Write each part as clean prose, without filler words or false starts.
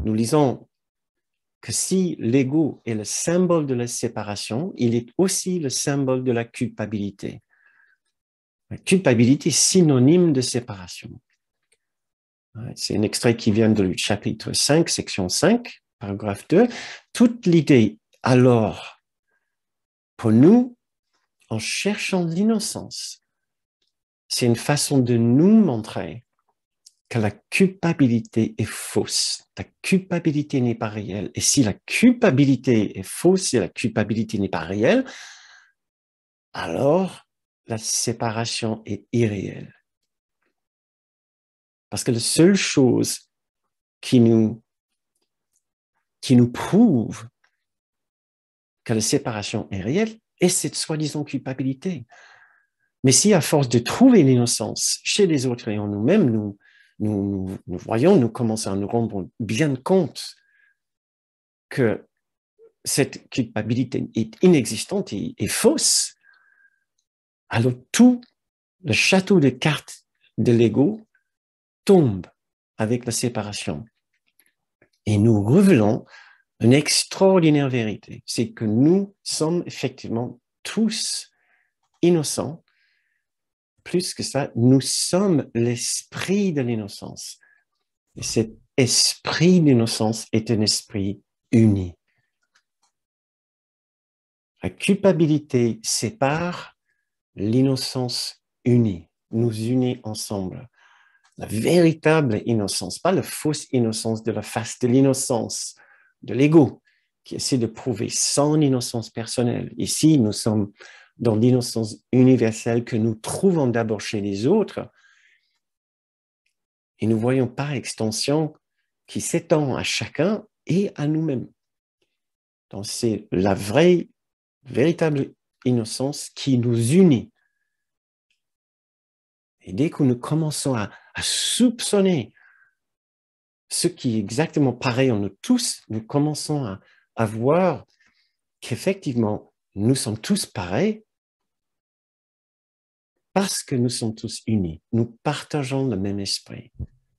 nous lisons que si l'ego est le symbole de la séparation, il est aussi le symbole de la culpabilité. La culpabilité est synonyme de séparation. C'est un extrait qui vient du chapitre 5, section 5, paragraphe 2. Toute l'idée, alors, pour nous, en cherchant l'innocence, c'est une façon de nous montrer que la culpabilité est fausse. La culpabilité n'est pas réelle. Et si la culpabilité est fausse et la culpabilité n'est pas réelle, alors la séparation est irréelle. Parce que la seule chose qui nous prouve que la séparation est réelle est cette soi-disant culpabilité. Mais si à force de trouver l'innocence chez les autres et en nous-mêmes, nous voyons, nous commençons à nous rendre bien compte que cette culpabilité est inexistante et fausse, alors tout le château de cartes de l'ego tombe avec la séparation. Et nous révélons une extraordinaire vérité, c'est que nous sommes effectivement tous innocents. Plus que ça, nous sommes l'esprit de l'innocence. Et cet esprit d'innocence est un esprit uni. La culpabilité sépare, l'innocence unit, nous unit ensemble. La véritable innocence, pas la fausse innocence de la face de l'innocence, de l'ego, qui essaie de prouver son innocence personnelle. Ici, nous sommes dans l'innocence universelle que nous trouvons d'abord chez les autres, et nous voyons par extension qui s'étend à chacun et à nous-mêmes. Donc, c'est la véritable innocence qui nous unit. Et dès que nous commençons à soupçonner ce qui est exactement pareil en nous tous, nous commençons à voir qu'effectivement, nous sommes tous pareils parce que nous sommes tous unis. Nous partageons le même esprit.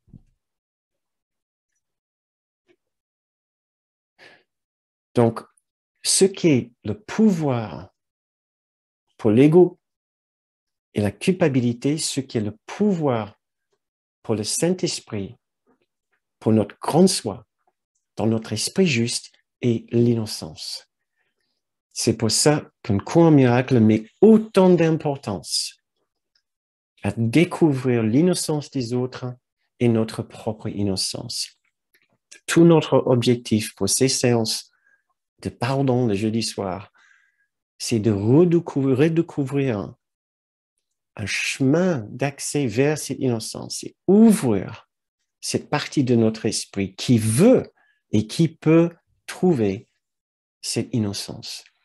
Donc, ce qui est le pouvoir pour l'ego et la culpabilité, ce qui est le pouvoir pour le Saint-Esprit, pour notre grande soi, dans notre esprit juste, et l'innocence. C'est pour ça qu'un cours en miracle met autant d'importance à découvrir l'innocence des autres et notre propre innocence. Tout notre objectif pour ces séances de pardon le jeudi soir, c'est de redécouvrir un chemin d'accès vers cette innocence et ouvrir cette partie de notre esprit qui veut et qui peut trouver cette innocence.